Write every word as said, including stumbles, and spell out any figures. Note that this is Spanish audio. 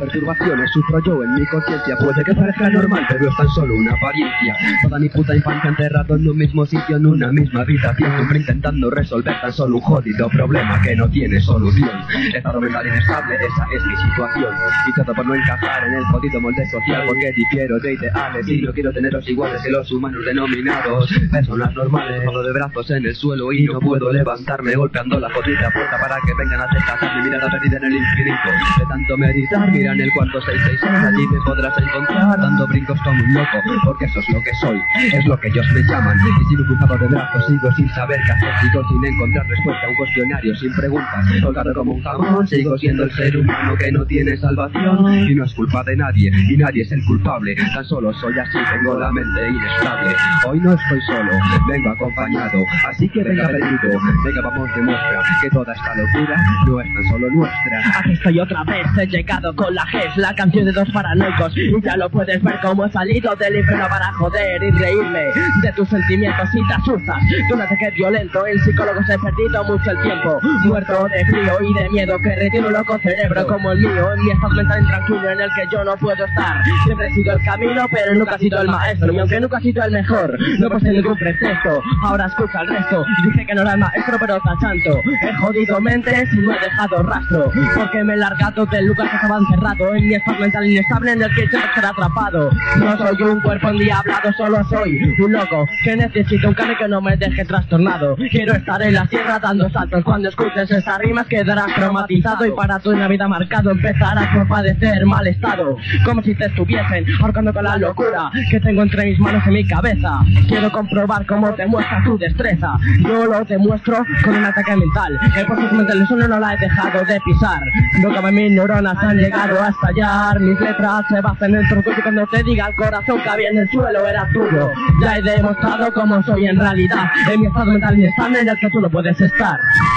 perturbaciones sufro yo en mi conciencia. Puede que parezca normal, pero es tan solo una apariencia. Toda mi puta infancia enterrado en un mismo sitio, en una misma habitación, siempre intentando resolver tan solo un jodido problema que no tiene solución. Estado mental inestable, esa es mi situación. Y todo por no encajar en el jodido molde social, porque difiero de ideales y no quiero teneros iguales que los humanos denominados personas normales. Todo de brazos en el suelo y no puedo levantarme, golpeando la jodida puerta para que vengan a rescatarme. Mirada perdida en el infinito, de tanto meditar, mira en el cuarto seis seis seis, allí me podrás encontrar dando brincos como un loco, porque eso es lo que soy, es lo que ellos me llaman. Y sigo cruzado de brazos, sigo sin saber qué hacer, sigo sin encontrar respuesta a un cuestionario sin preguntas, colgado como un jamón, sigo siendo el ser humano que no tiene salvación. Y no es culpa de nadie, y nadie es el culpable, tan solo soy así, tengo la mente inestable. Hoy no estoy solo, vengo acompañado, así que venga perdido, venga vamos demuestra que toda esta locura no es tan solo nuestra. Aquí estoy otra vez, he llegado con la G E S, la canción de dos paranoicos, y ya lo puedes ver como he salido del infierno para joder y reírme de tus sentimientos y te asustas. Tú no te quedes violento, el psicólogo se ha perdido mucho el tiempo, muerto de frío y de miedo que retiene un loco cerebro como el mío, en mi estado mental intranquilo en el que yo no puedo estar. Siempre he sido el camino, pero nunca he sido el maestro, y aunque nunca he sido el mejor, no posee ningún pretexto. Ahora escucha el resto, dice que no era el maestro pero está santo. He jodido mentes y no he dejado rastro, porque me he largado del lugar que estaba encerrado, en mi estado mental inestable en el que siempre estaré atrapado. No soy un cuerpo endiablado, solo soy un loco que necesita un cambio que no me deje trastornado. Quiero estar en la tierra dando saltos, cuando escuches esas rimas quedarás traumatizado, y para toda una vida marcado empezarás por padecer mal estado, como si te estuviesen ahorcando con la locura que tengo entre mis manos y mi cabeza. Quiero comprobar cómo te muestra tu destreza, yo lo demuestro con un ataque mental, el proceso mental del suelo no la he dejado de pisar. No cabe mis neuronas han llegado a estallar, mis letras se basan en el tronco y cuando te diga el corazón que había en el suelo era tuyo. Ya he demostrado cómo soy en realidad, en mi estado mental inestable en el que tú no puedes estar.